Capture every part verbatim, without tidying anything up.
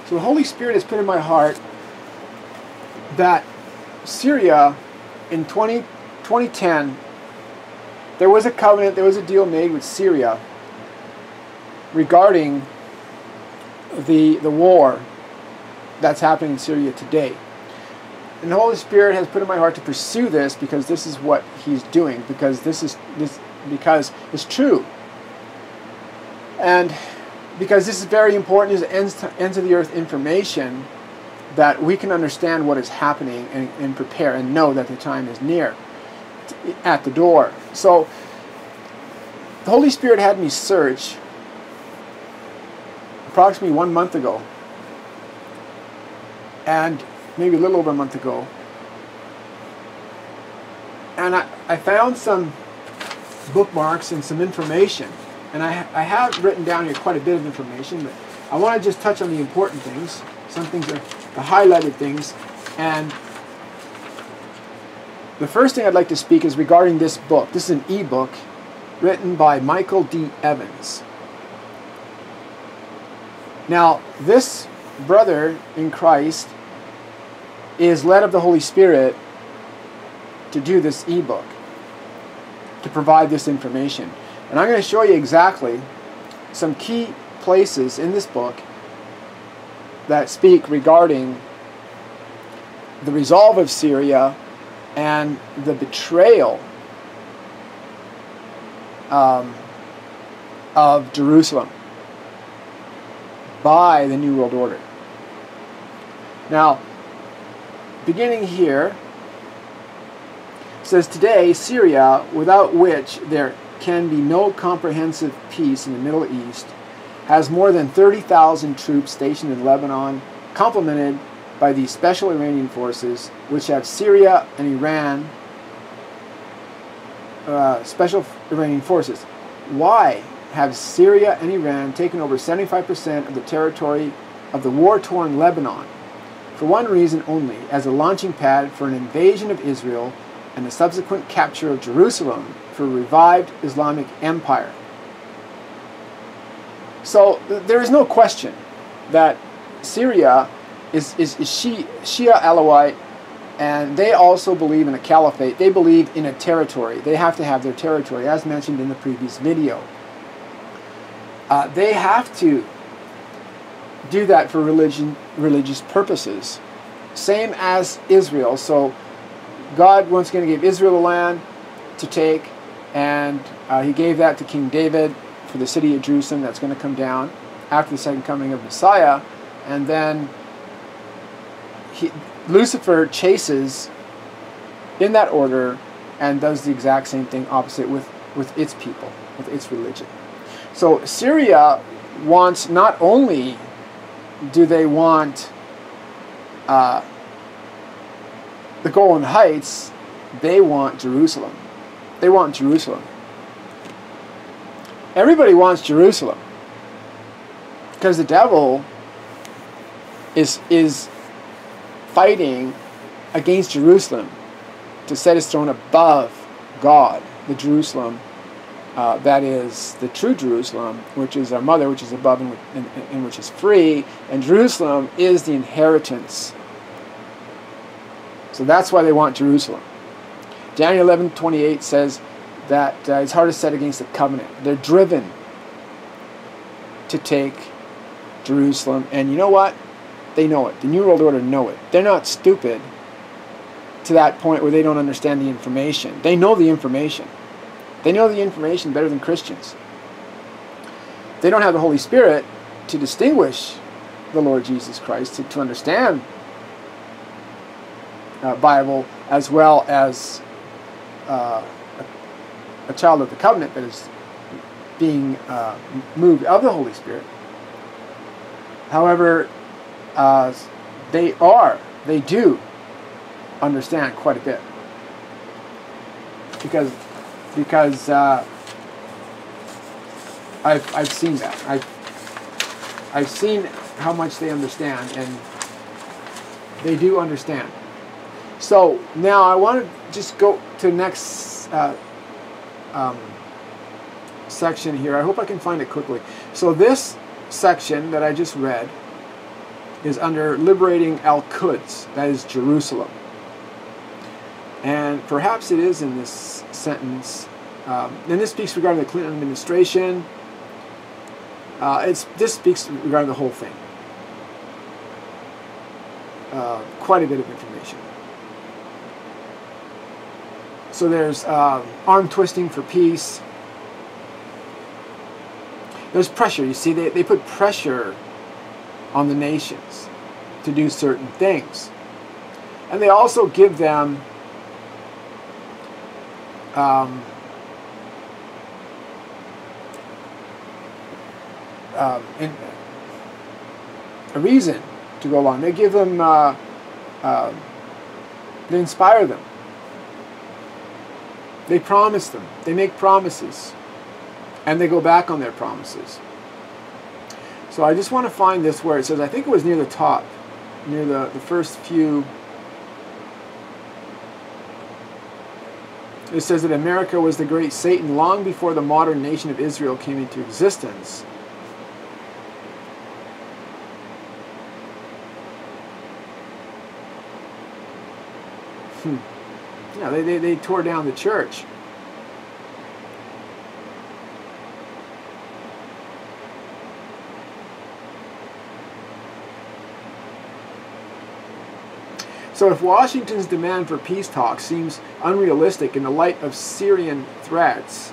So the Holy Spirit has put in my heart that Syria in twenty ten, there was a covenant, there was a deal made with Syria regarding the, the war that's happening in Syria today. And the Holy Spirit has put in my heart to pursue this because this is what He's doing, because this is this because it's true. And because this is very important, this ends, to, ends of the earth information that we can understand what is happening and, and prepare and know that the time is near, at the door. So the Holy Spirit had me search approximately one month ago, and maybe a little over a month ago, and I, I found some bookmarks and some information, and I, I have written down here quite a bit of information, but I want to just touch on the important things, some things are the highlighted things. And the first thing I'd like to speak is regarding this book. This is an e-book written by Michael D. Evans. Now, this brother in Christ is led of the Holy Spirit to do this e-book, to provide this information. And I'm going to show you exactly some key places in this book that speak regarding the resolve of Syria and the betrayal um, of Jerusalem by the New World Order. Now, beginning here, it says, today, Syria, without which there can be no comprehensive peace in the Middle East, has more than thirty thousand troops stationed in Lebanon, complemented by the special Iranian forces, which have Syria and Iran, uh, special Iranian forces. Why have Syria and Iran taken over seventy-five percent of the territory of the war-torn Lebanon? For one reason only, as a launching pad for an invasion of Israel and the subsequent capture of Jerusalem for a revived Islamic empire. So th there is no question that Syria is, is, is Shi Shia Alawite, and they also believe in a caliphate. They believe in a territory. They have to have their territory, as mentioned in the previous video. Uh, they have to do that for religion, religious purposes, same as Israel. So God once again gave Israel the land to take, and uh, He gave that to King David for the city of Jerusalem that's going to come down after the second coming of Messiah. And then he, Lucifer chases in that order and does the exact same thing opposite with, with its people, with its religion. So Syria wants, not only do they want uh, the Golan Heights, they want Jerusalem. They want Jerusalem. Everybody wants Jerusalem because the devil is is fighting against Jerusalem to set his throne above God, the Jerusalem uh, that is the true Jerusalem, which is our mother, which is above and, and, and which is free, and Jerusalem is the inheritance. So that's why they want Jerusalem. Daniel eleven twenty-eight says that uh, it's hard to set against the covenant. They're driven to take Jerusalem, and you know what? They know it. The New World Order know it. They're not stupid to that point where they don't understand the information. They know the information. They know the information better than Christians. They don't have the Holy Spirit to distinguish the Lord Jesus Christ, to, to understand uh, Bible, as well as uh, a, a child of the covenant that is being uh, moved of the Holy Spirit. However, uh, they are, they do understand quite a bit, because because uh, I've I've seen that. I've I've seen how much they understand, and they do understand. So now I want to just go to the next uh, um, section here. I hope I can find it quickly. So this section that I just read is under liberating Al-Quds, that is Jerusalem. And perhaps it is in this sentence. Um, and this speaks regarding the Clinton administration. Uh, it's, this speaks regarding the whole thing. Uh, quite a bit of information. So there's uh, arm twisting for peace. There's pressure. You see, they, they put pressure on the nations to do certain things. And they also give them um, um, in, a reason to go along. They give them, uh, uh, they inspire them. They promise them. They make promises. And they go back on their promises. So I just want to find this where it says, I think it was near the top, near the, the first few. It says that America was the great Satan long before the modern nation of Israel came into existence. Hmm. Yeah, they, they, they tore down the church. So if Washington's demand for peace talks seems unrealistic in the light of Syrian threats,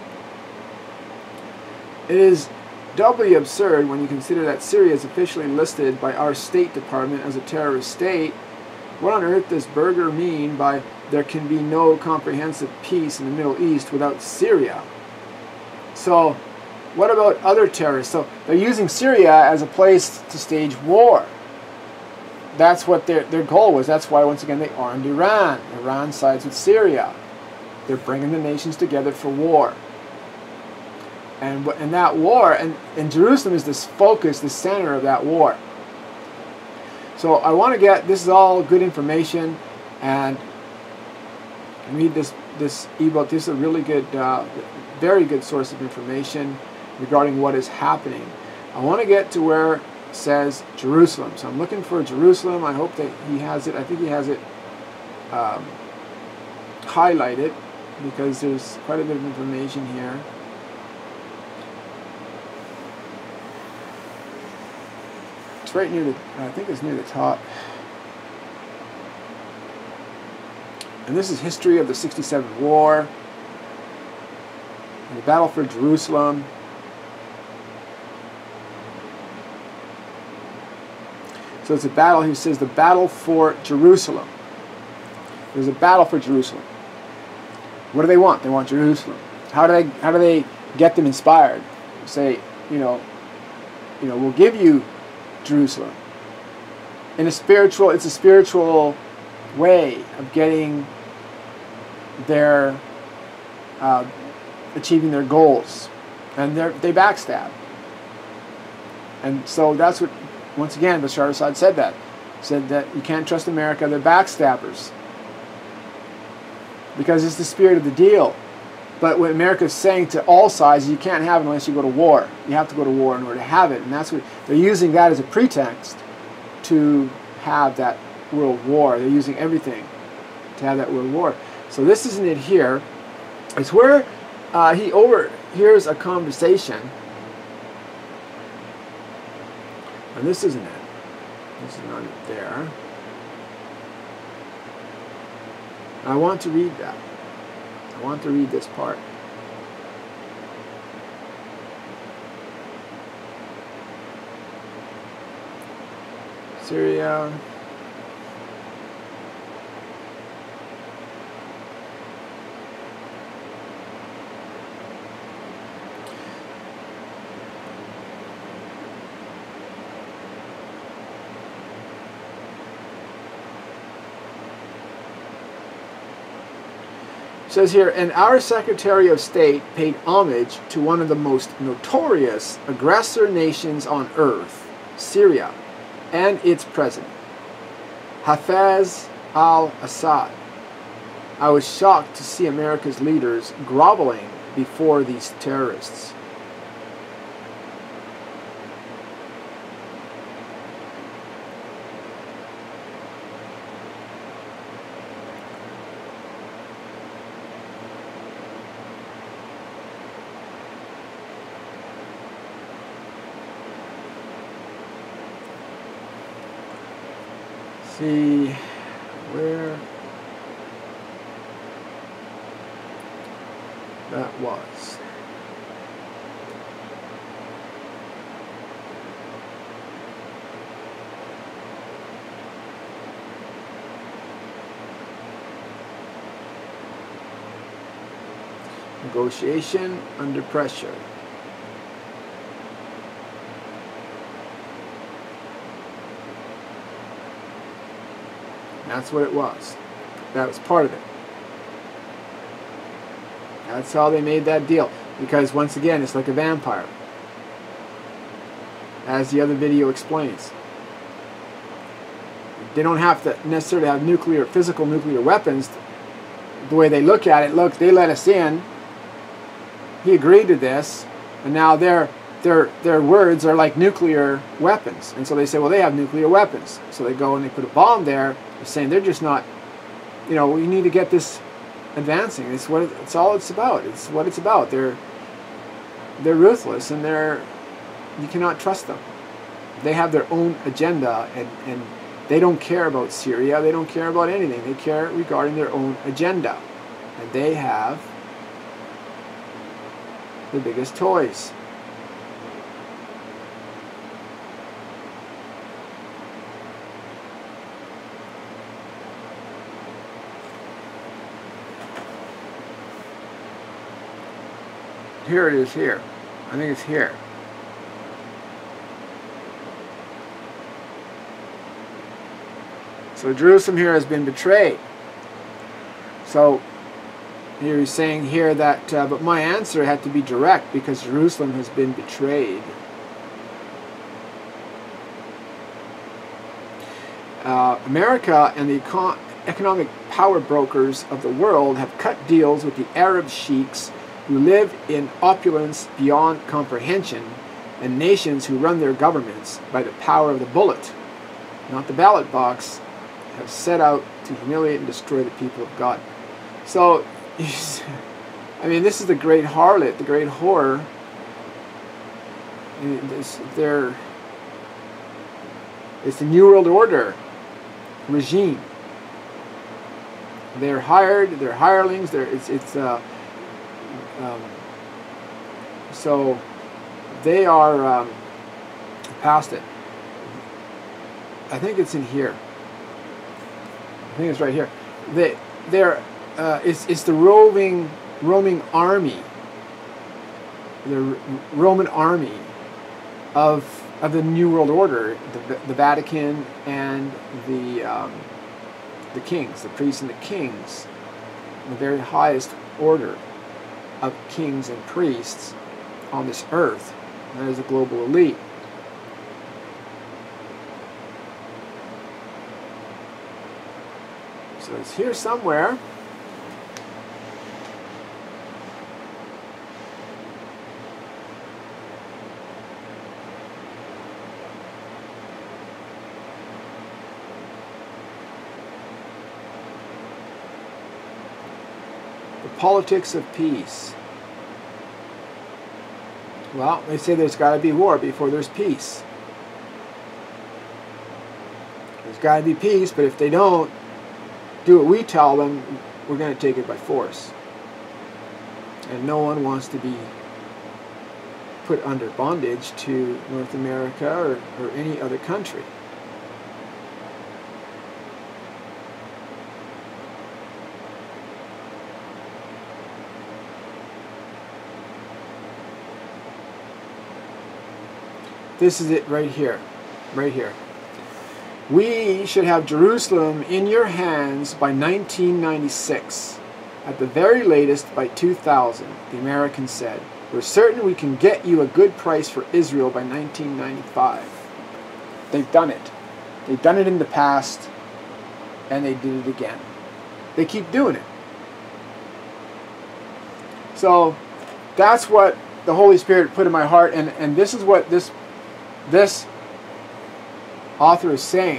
it is doubly absurd when you consider that Syria is officially listed by our State Department as a terrorist state. What on earth does Berger mean by there can be no comprehensive peace in the Middle East without Syria? So what about other terrorists? So they're using Syria as a place to stage war. That's what their, their goal was. That's why, once again, they armed Iran. Iran sides with Syria. They're bringing the nations together for war. And, and that war, and, and Jerusalem is this focus, the center of that war. So I want to get, this is all good information, and read this, this ebook. This is a really good, uh, very good source of information regarding what is happening. I want to get to where says Jerusalem. So I'm looking for Jerusalem. I hope that he has it. I think he has it um, highlighted because there's quite a bit of information here. It's right near the, I think it's near the top. And this is history of the sixty-seven war, and the battle for Jerusalem. So it's a battle, he says, the battle for Jerusalem. There's a battle for Jerusalem. What do they want? They want Jerusalem. How do they, how do they get them inspired? Say, you know, you know, we'll give you Jerusalem. In a spiritual, it's a spiritual way of getting their, uh, achieving their goals. And they're, they backstab. And so that's what, once again, Bashar Assad said that. Said that you can't trust America, they're backstabbers. Because it's the spirit of the deal. But what America's saying to all sides, you can't have it unless you go to war. You have to go to war in order to have it. And that's what they're using that as a pretext to have that world war. They're using everything to have that world war. So this isn't it here. It's where uh, he overhears a conversation. And this isn't it. This is not it there. I want to read that. I want to read this part. Syria. It says here, and our Secretary of State paid homage to one of the most notorious aggressor nations on earth, Syria, and its president, Hafez al-Assad. I was shocked to see America's leaders groveling before these terrorists. see where that was. Negotiation under pressure. That's what it was. That was part of it. That's how they made that deal. Because once again, it's like a vampire. As the other video explains. They don't have to necessarily have nuclear, physical nuclear weapons. The way they look at it, look, they let us in. He agreed to this, and now their their their words are like nuclear weapons. And so they say, well, they have nuclear weapons. So they go and they put a bomb there. They're saying they're just not, you know, we need to get this advancing. It's what it, it's all it's about. It's what it's about. They're they're ruthless, and they're you cannot trust them. They have their own agenda, and and they don't care about Syria. They don't care about anything. They care regarding their own agenda, and they have the biggest toys. Here it is here. I think it's here. So Jerusalem here has been betrayed. So here he's saying here that, uh, but my answer had to be direct because Jerusalem has been betrayed. Uh, America and the econ economic power brokers of the world have cut deals with the Arab sheiks who live in opulence beyond comprehension, and nations who run their governments by the power of the bullet, not the ballot box, have set out to humiliate and destroy the people of God. So, I mean, this is the great harlot, the great whore. It's, they're, it's the New World Order regime. They're hired, they're hirelings, they're, it's, it's uh, um, so they are um, past it. I think it's in here. I think it's right here. They, they're, uh, it's, it's the roving, roaming army, the Roman army of of the New World Order, the, the Vatican and the um, the kings, the priests and the kings, the very highest order of kings and priests on this earth. That is a global elite. So it's here somewhere. The politics of peace. Well, they say there's got to be war before there's peace. There's got to be peace, but if they don't do what we tell them, we're going to take it by force. And no one wants to be put under bondage to North America or, or any other country. This is it right here, right here. We should have Jerusalem in your hands by nineteen ninety-six. At the very latest by two thousand, the Americans said. We're certain we can get you a good price for Israel by nineteen ninety-five. They've done it. They've done it in the past, and they did it again. They keep doing it. So that's what the Holy Spirit put in my heart, and, and this is what this this author is saying.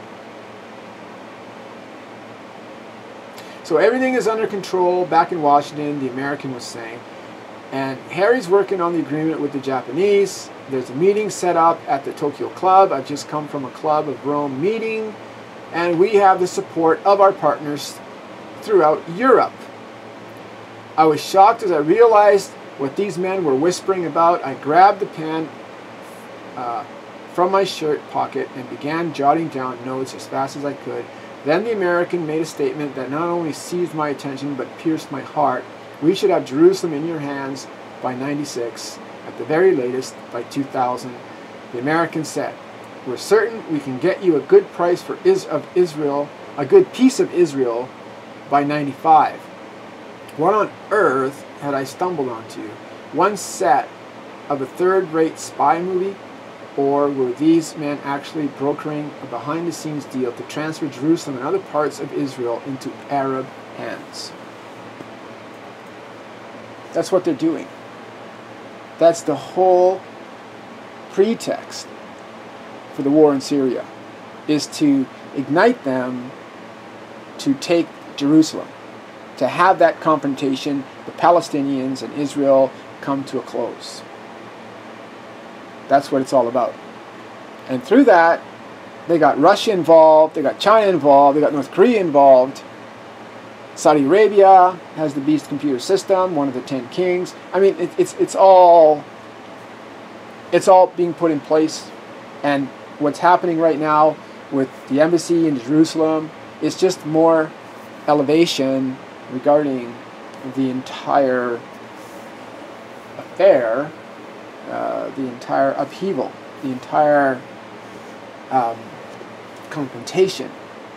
So everything is under control back in Washington, the American was saying. And Harry's working on the agreement with the Japanese. There's a meeting set up at the Tokyo Club. I've just come from a Club of Rome meeting. and we have the support of our partners throughout Europe. I was shocked as I realized what these men were whispering about. I grabbed the pen uh, from my shirt pocket and began jotting down notes as fast as I could. Then the American made a statement that not only seized my attention but pierced my heart. We should have Jerusalem in your hands by ninety-six, at the very latest by two thousand. The American said, we're certain we can get you a good price for is of Israel, a good piece of Israel by ninety-five. What on earth had I stumbled onto? One set of a third-rate spy movie? Or were these men actually brokering a behind-the-scenes deal to transfer Jerusalem and other parts of Israel into Arab hands? That's what they're doing. That's the whole pretext for the war in Syria, is to ignite them to take Jerusalem, to have that confrontation, the Palestinians and Israel, come to a close. That's what it's all about. And through that, they got Russia involved, they got China involved, they got North Korea involved. Saudi Arabia has the Beast computer system, one of the ten kings. I mean, it, it's it's all it's all being put in place. And what's happening right now with the embassy in Jerusalem is just more elevation regarding the entire affair. Uh, the entire upheaval, the entire um, confrontation.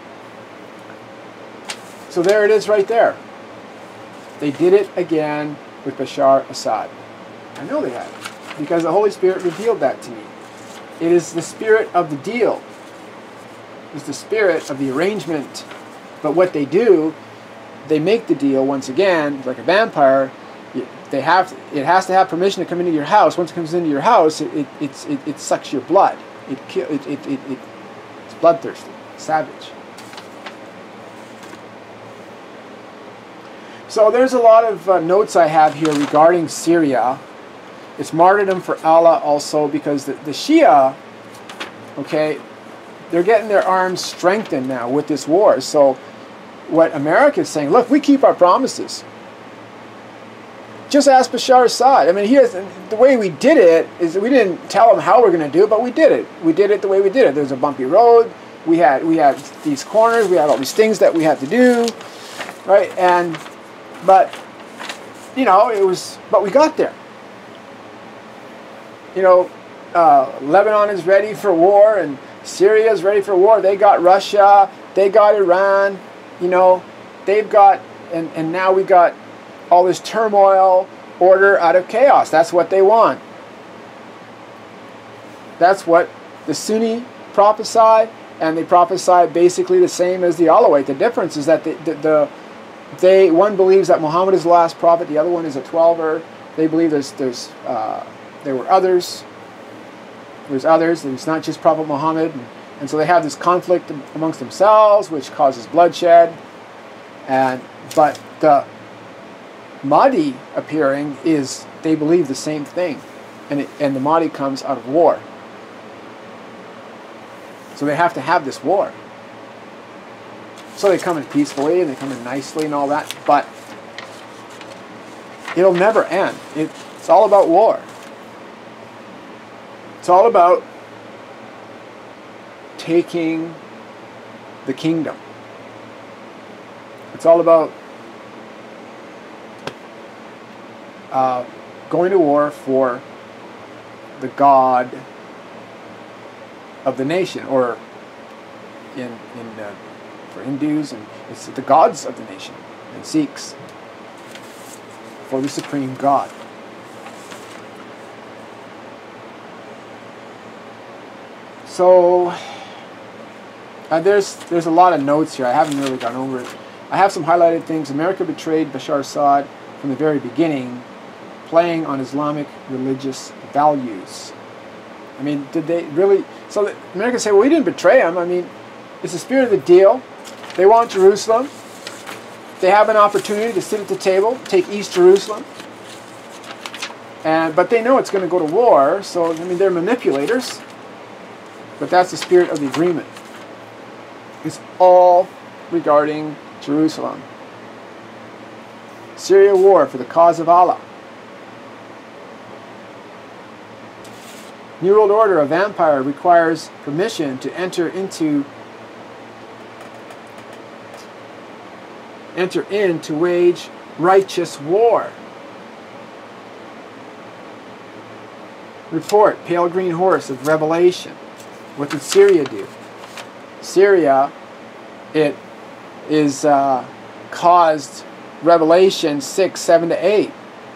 So there it is right there. They did it again with Bashar Assad. I know they have, because the Holy Spirit revealed that to me. It is the spirit of the deal. It's the spirit of the arrangement. But what they do, they make the deal once again, like a vampire. They have to, it has to have permission to come into your house. Once it comes into your house, it it it's, it, it sucks your blood. It it it, it, it it's bloodthirsty, savage. So there's a lot of uh, notes I have here regarding Syria. It's martyrdom for Allah also, because the, the Shia, okay, they're getting their arms strengthened now with this war. So what America is saying, look, we keep our promises. Just ask Bashar Assad. I mean, he has, the way we did it is we didn't tell him how we're going to do it, but we did it. We did it the way we did it. There was a bumpy road. We had we had these corners. We had all these things that we had to do, right? And but you know it was. But we got there. You know, uh, Lebanon is ready for war, and Syria is ready for war. They got Russia. They got Iran. You know, they've got, and and now we got all this turmoil, order out of chaos. That's what they want. That's what the Sunni prophesy, and they prophesy basically the same as the Alawite. The difference is that the, the, the they one believes that Muhammad is the last prophet, the other one is a twelver. They believe there's there's uh, there were others. There's others. It's not just Prophet Muhammad, and, and so they have this conflict amongst themselves, which causes bloodshed. And but the Mahdi appearing is, they believe the same thing, and it, and the Mahdi comes out of war. So they have to have this war. So they come in peacefully and they come in nicely and all that, but it'll never end. It, it's all about war. It's all about taking the kingdom. It's all about Uh, going to war for the God of the nation, or in in uh, for Hindus, and it's the gods of the nation, and Sikhs, for the supreme God. So uh, there's there's a lot of notes here. I haven't really gone over it. I have some highlighted things. America betrayed Bashar Assad from the very beginning, playing on Islamic religious values. I mean, did they really? So the Americans say, well, we didn't betray them. I mean, it's the spirit of the deal. They want Jerusalem. They have an opportunity to sit at the table, take East Jerusalem. And but they know it's going to go to war, so I mean, they're manipulators. But that's the spirit of the agreement. It's all regarding Jerusalem. Syria war for the cause of Allah. New World Order, a vampire, requires permission to enter into enter in to wage righteous war. Report, pale green horse of Revelation. What did Syria do? Syria, it is uh, caused Revelation six, seven to eight.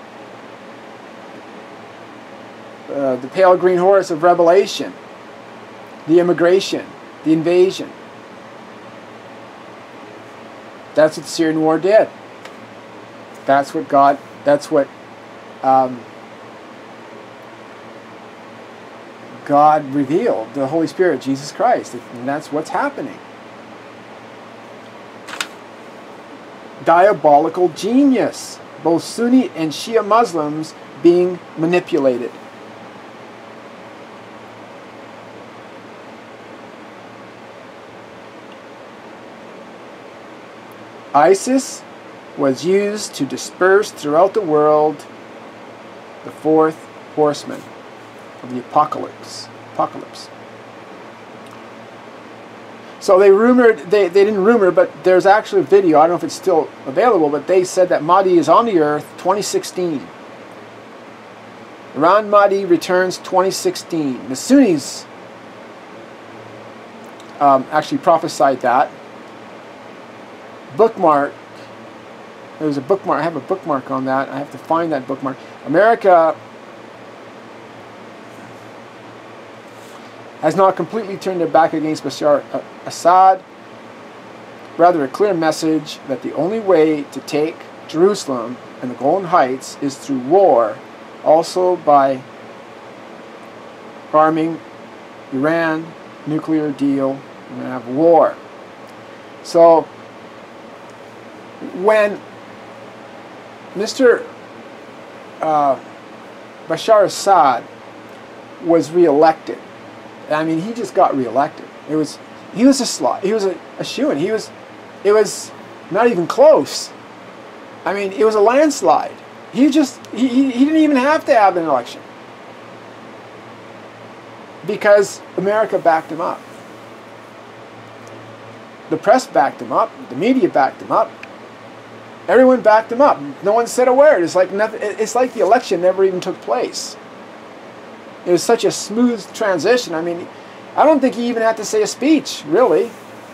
Uh, the pale green horse of Revelation. The immigration. The invasion. That's what the Syrian war did. That's what God, that's what um, God revealed, the Holy Spirit, Jesus Christ. And that's what's happening. Diabolical genius. Both Sunni and Shia Muslims being manipulated. ISIS was used to disperse throughout the world the fourth horseman of the apocalypse. Apocalypse. So they rumored, they, they didn't rumor, but there's actually a video, I don't know if it's still available, but they said that Mahdi is on the earth twenty sixteen. Iran Mahdi returns twenty sixteen. The Sunnis um, actually prophesied that. Bookmark. There's a bookmark. I have a bookmark on that. I have to find that bookmark. America has not completely turned their back against Bashar Assad. Rather a clear message that the only way to take Jerusalem and the Golan Heights is through war, also by arming Iran, nuclear deal, and have war. So when Mister Uh, Bashar Assad was reelected, I mean, he just got reelected. It was he was a slot. He was a, a shoo-in. He was it was not even close. I mean, it was a landslide. He just he, he, he didn't even have to have an election because America backed him up. The press backed him up. The media backed him up. Everyone backed him up. No one said a word. It's like nothing. It's like the election never even took place. It was such a smooth transition. I mean, I don't think he even had to say a speech, really,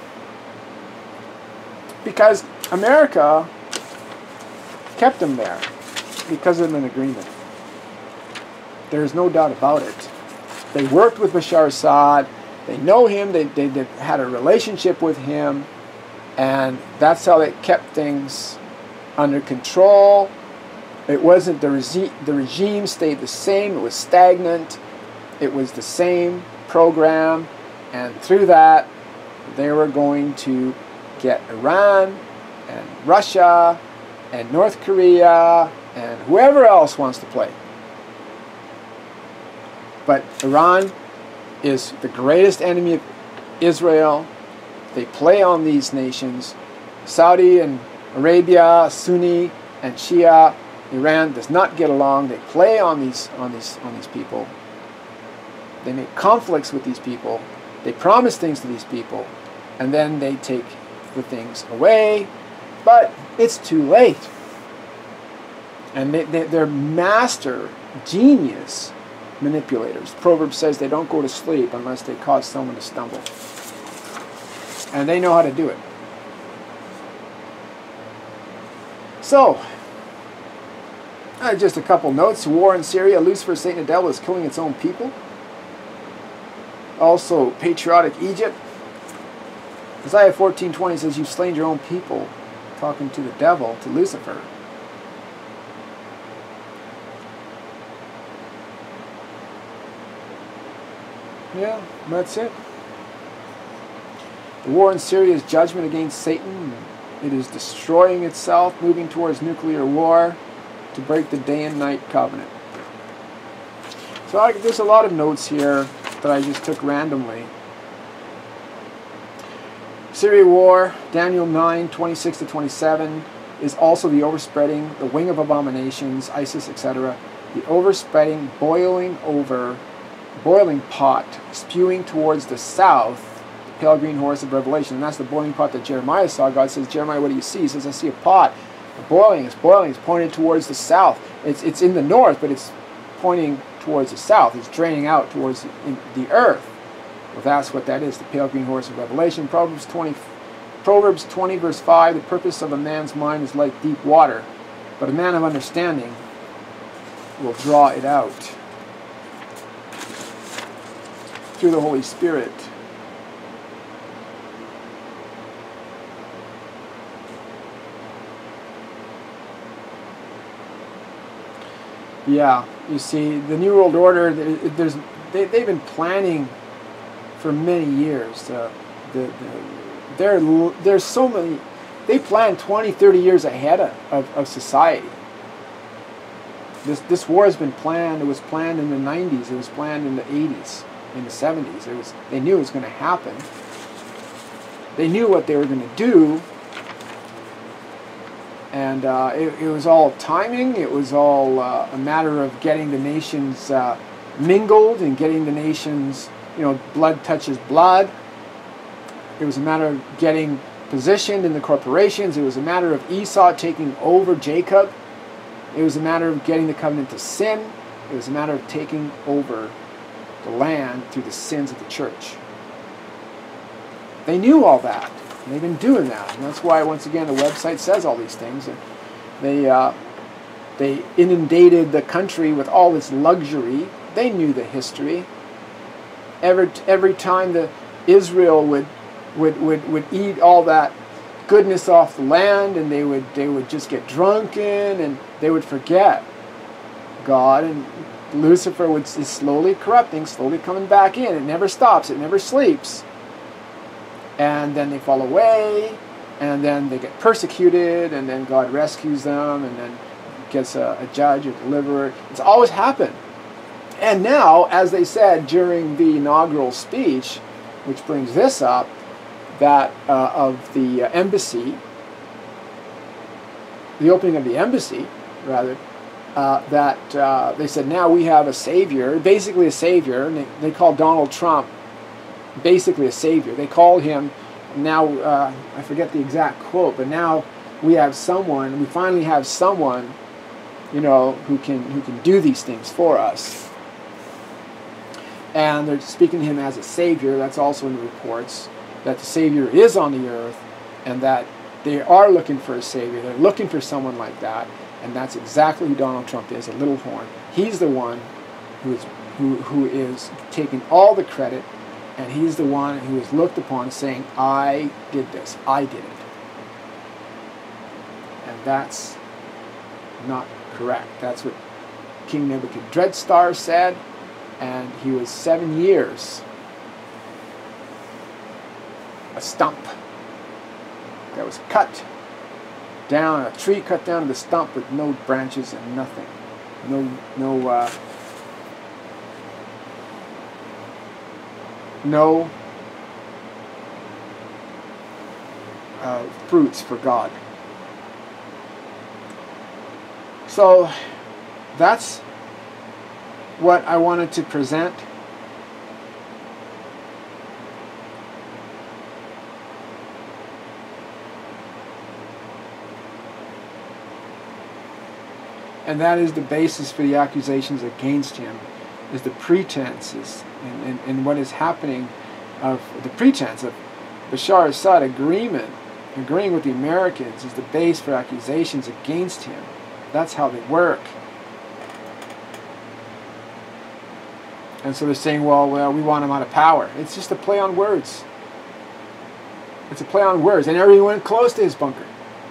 because America kept him there because of an agreement. There is no doubt about it. They worked with Bashar Assad. They know him. They, they, they had a relationship with him, and that's how they kept things under control. It wasn't the regime. The regime stayed the same. It was stagnant. It was the same program, and through that, they were going to get Iran and Russia and North Korea and whoever else wants to play. But Iran is the greatest enemy of Israel. They play on these nations. Saudi and Arabia, Sunni and Shia. Iran does not get along. They play on these on these on these people. They make conflicts with these people. They promise things to these people, and then they take the things away. But it's too late. And they, they, they're master genius manipulators. Proverbs says they don't go to sleep unless they cause someone to stumble. And they know how to do it. So, uh, just a couple notes. War in Syria. Lucifer, Satan, the devil is killing its own people. Also, patriotic Egypt. Isaiah fourteen twenty says, you've slain your own people. Talking to the devil, to Lucifer. Yeah, that's it. The war in Syria is judgment against Satan. It is destroying itself, moving towards nuclear war to break the day and night covenant. So I, there's a lot of notes here that I just took randomly. Syria war, Daniel nine, twenty-six to twenty-seven, is also the overspreading, the wing of abominations, ISIS, et cetera. The overspreading, boiling over, boiling pot, spewing towards the south, the pale green horse of Revelation. And that's the boiling pot that Jeremiah saw. God says, Jeremiah, what do you see? He says, I see a pot. The boiling, it's boiling, it's pointed towards the south. It's, it's in the north, but it's pointing towards the south. It's draining out towards the, in, the earth. Well, that's what that is, the pale green horse of Revelation. Proverbs twenty, Proverbs twenty, verse five, the purpose of a man's mind is like deep water, but a man of understanding will draw it out through the Holy Spirit. Yeah, you see, the New World Order, there's, they, they've been planning for many years. Uh, the, the, there, there's so many, they plan twenty, thirty years ahead of, of, of society. This, this war has been planned. It was planned in the nineties. It was planned in the eighties, in the seventies. It was, they knew it was going to happen. They knew what they were going to do. And uh, it, it was all timing. It was all uh, a matter of getting the nations uh, mingled and getting the nations, you know, blood touches blood. It was a matter of getting positioned in the corporations. It was a matter of Esau taking over Jacob. It was a matter of getting the covenant to sin. It was a matter of taking over the land through the sins of the church. They knew all that. And they've been doing that. And that's why, once again, the website says all these things. And they, uh, they inundated the country with all this luxury. They knew the history. Every, every time the Israel would, would, would, would eat all that goodness off the land, and they would, they would just get drunken, and they would forget God, and Lucifer would, is slowly corrupting, slowly coming back in. It never stops. It never sleeps. And then they fall away, and then they get persecuted, and then God rescues them, and then gets a, a judge, a deliverer. It's always happened. And now, as they said during the inaugural speech, which brings this up, that uh, of the uh, embassy, the opening of the embassy, rather, uh, that uh, they said, now we have a savior, basically a savior, and they, they call Donald Trump basically a savior. They call him now, uh, I forget the exact quote, but now we have someone, we finally have someone, you know, who can, who can do these things for us. And they're speaking to him as a savior. That's also in the reports, that the savior is on the earth, and that they are looking for a savior. They're looking for someone like that, and that's exactly who Donald Trump is, a little horn. He's the one who is, who, who is taking all the credit, and he's the one who is looked upon saying, I did this, I did it. And that's not correct. That's what King Nebuchadrezzar said, and he was seven years a stump that was cut down, a tree cut down to the stump with no branches and nothing. No, no, uh, no uh, fruits for God. So that's what I wanted to present. And that is the basis for the accusations against him, is the pretenses and, and, and what is happening of the pretense of Bashar Assad agreement, agreeing with the Americans is the base for accusations against him. That's how they work. And so they're saying, well, well, we want him out of power. It's just a play on words. It's a play on words. And everyone went close to his bunker.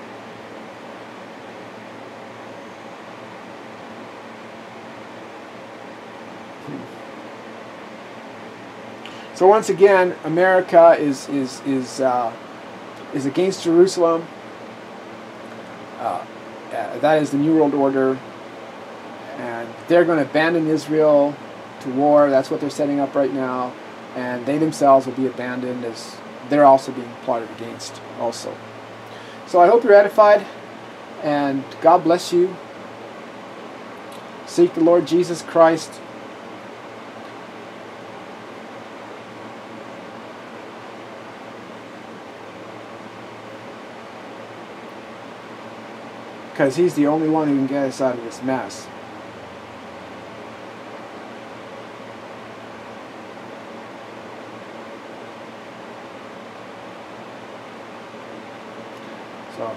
So once again, America is is is uh, is against Jerusalem. Uh, uh, that is the New World Order, and they're going to abandon Israel to war. That's what they're setting up right now, and they themselves will be abandoned as they're also being plotted against also. So I hope you're edified, and God bless you. Seek the Lord Jesus Christ. Because He's the only one who can get us out of this mess. So.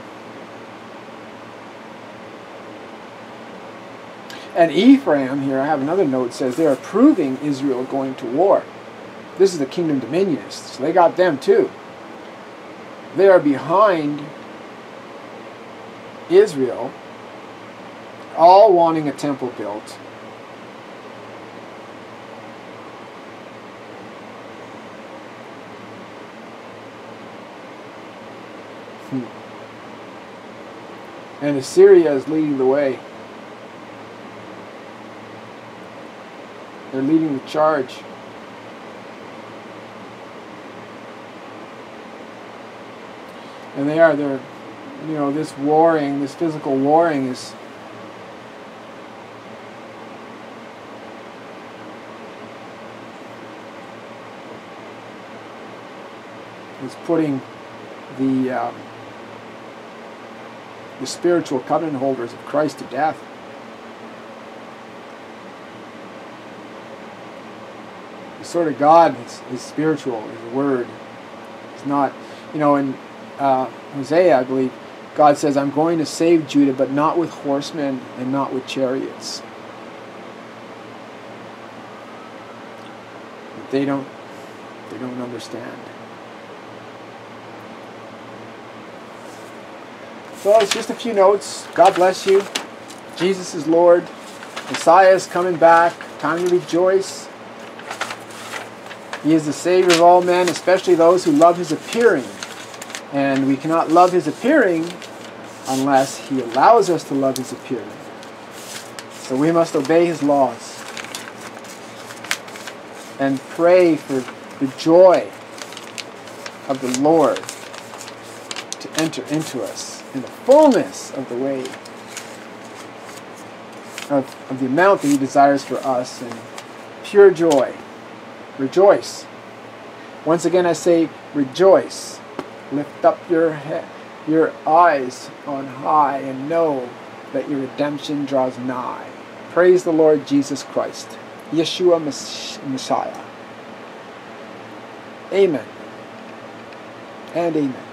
And Ephraim, here I have another note, says they're approving Israel going to war. This is the kingdom dominionists. So they got them too. They are behind Israel, all wanting a temple built. Hmm. And Assyria is leading the way. They're leading the charge. And they are, they're, you know, this warring, this physical warring is is putting the um, the spiritual covenant holders of Christ to death. The sword of God is, is spiritual, is a word. It's not, you know, in uh, Hosea, I believe, God says, I'm going to save Judah, but not with horsemen and not with chariots. But they don't, they don't understand. So it's just a few notes. God bless you. Jesus is Lord. Messiah is coming back. Time to rejoice. He is the Savior of all men, especially those who love His appearing. And we cannot love His appearing unless He allows us to love His appearing. So we must obey His laws and pray for the joy of the Lord to enter into us in the fullness of the way of, of the amount that He desires for us, and pure joy. Rejoice. Once again I say rejoice. Lift up your head, your eyes on high, and know that your redemption draws nigh. Praise the Lord Jesus Christ, Yeshua Messiah. Amen and amen.